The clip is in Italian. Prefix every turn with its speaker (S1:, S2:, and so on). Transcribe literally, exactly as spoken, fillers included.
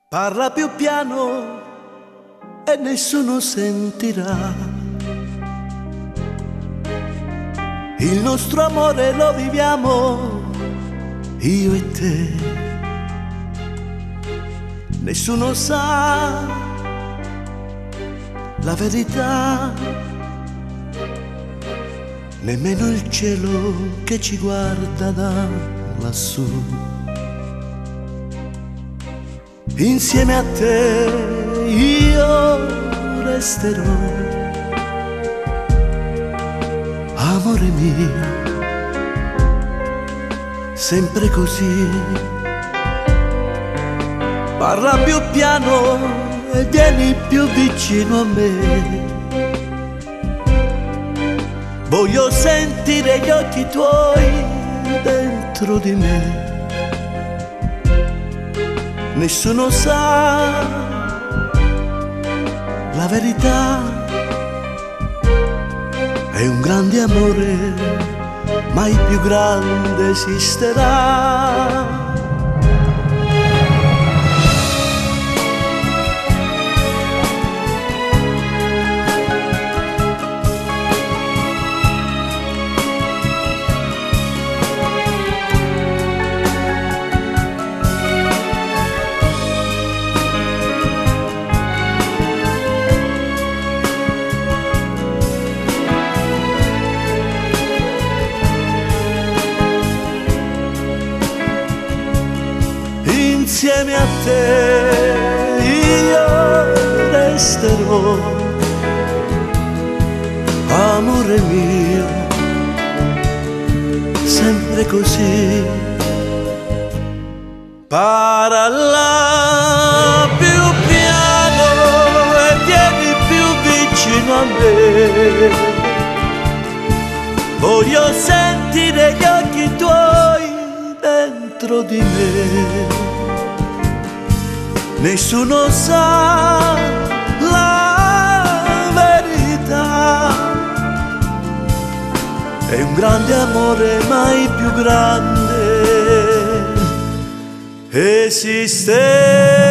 S1: Parla più piano e nessuno sentirà. Il nostro amore lo viviamo io e te. Nessuno sa la verità, nemmeno il cielo che ci guarda da lassù. Insieme a te io resterò, amore mio, sempre così. Parla più piano e vieni più vicino a me. Voglio sentire gli occhi tuoi dentro di me. Nessuno sa la verità, è un grande amore, mai più grande esisterà. Insieme a te io resterò, amore mio, sempre così. Parla più piano e vieni più vicino a me. Voglio sentire gli occhi tuoi dentro di me. Nessuno sa la verità, è un grande amore, mai più grande esiste.